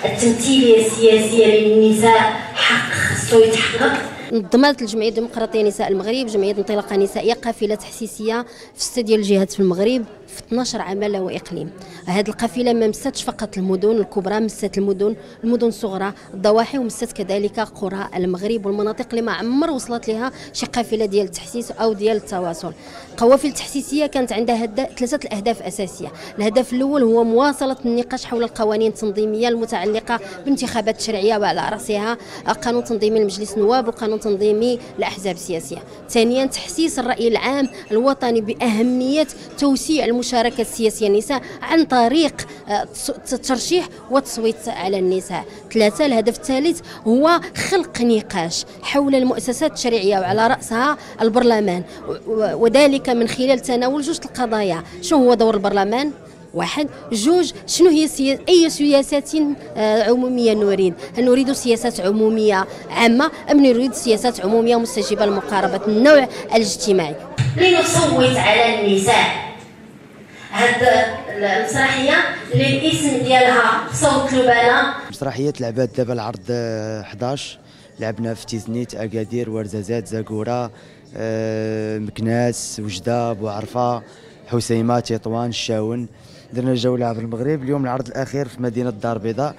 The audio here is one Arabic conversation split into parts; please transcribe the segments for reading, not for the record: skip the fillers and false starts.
التمثيليه السياسيه للنساء حق خصو يتحقق. نظمت الجمعيه الديمقراطيه نساء المغرب جمعيه انطلاقه نسائيه قافله تحسيسيه في 6 ديال الجهات في المغرب في 12 عماله واقليم. هذه القافله ما مستش فقط المدن الكبرى، مست المدن الصغرى، الضواحي، ومست كذلك قرى المغرب والمناطق اللي ما عمر وصلت لها شي قافله ديال التحسيس او ديال التواصل. القوافل التحسيسيه كانت عندها 3 اهداف اساسيه. الهدف الاول هو مواصله النقاش حول القوانين التنظيميه المتعلقه بانتخابات التشريعيه وعلى راسها قانون تنظيمي لمجلس النواب وقانون تنظيمي الاحزاب السياسيه. ثانيا تحسيس الراي العام الوطني باهميه توسيع المشاركه السياسيه للنساء عن طريق الترشيح والتصويت على النساء. 3 الهدف الثالث هو خلق نقاش حول المؤسسات التشريعيه وعلى راسها البرلمان، وذلك من خلال تناول 2 القضايا: شنو هو دور البرلمان؟ 1، 2 شنو هي أي سياسات عمومية نريد؟ هل نريد سياسات عمومية عامة أم نريد سياسات عمومية مستجيبة لمقاربة النوع الاجتماعي؟ لنصوت على النساء. هاد المسرحية اللي الاسم ديالها صوت لبنى. مسرحية تلعبات دابا العرض 11، لعبنا في تيزنيت، أكادير، ورزازات، زاكورة، مكناس، وجدة، بوعرفة، حسيمة، تطوان، الشاون. درنا جولة عبر المغرب. اليوم العرض الأخير في مدينة الدار البيضاء.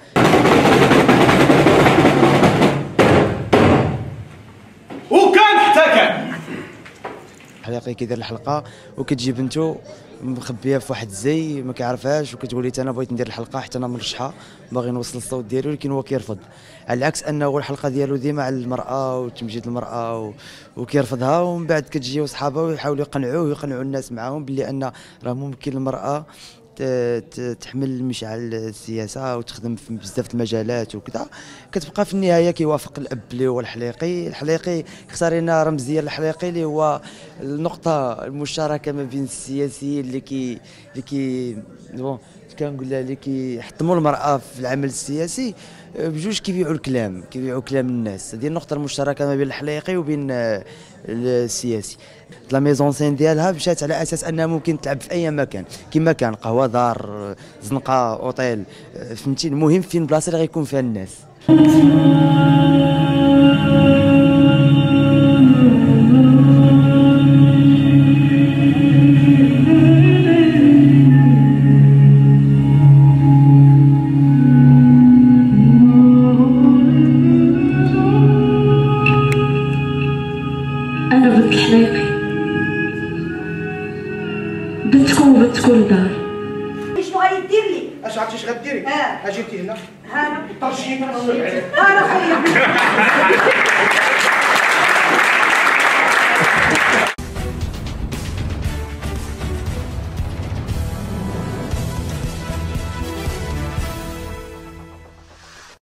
وكان حتى كان حليقي كيدير الحلقة وكتجي بنتو مخبيه في واحد الزي ما كيعرفهاش، وكتقول لي انا بغيت ندير الحلقه حتى انا مرشحه باغي نوصل الصوت ديالو، ولكن هو كيرفض. على العكس انه الحلقه ديالو ديما على المراه وتمجيد المراه وكيرفضها، ومن بعد كتجيو صحابه ويحاولوا يقنعوه ويقنعوا الناس معاهم باللي ان راه ممكن المراه تحمل مشعل السياسه وتخدم في بزاف المجالات وكذا. كتبقى في النهايه كيوافق الاب اللي هو الحليقي اختار لنا رمزيه الحليقي اللي هو النقطه المشتركه ما بين السياسيين اللي كنقول لها اللي كيحطموا المراه في العمل السياسي بجوج كيبيعوا كلام الناس. هذه النقطه المشتركه ما بين الحليقي وبين السياسي. لا ميزون سين ديالها مشات على اساس انها ممكن تلعب في اي مكان، كما كان قهوه، دار، زنقه، اوتيل، فهمتي. المهم فين بلاصه اللي غيكون فيها الناس. انا بنت الحليقي، بنتكم وبنت كل دار. شنو غيدير لي؟ اش عرفتي اش غديري؟ ها جيتي هنا ها انا طرشيك انا خويا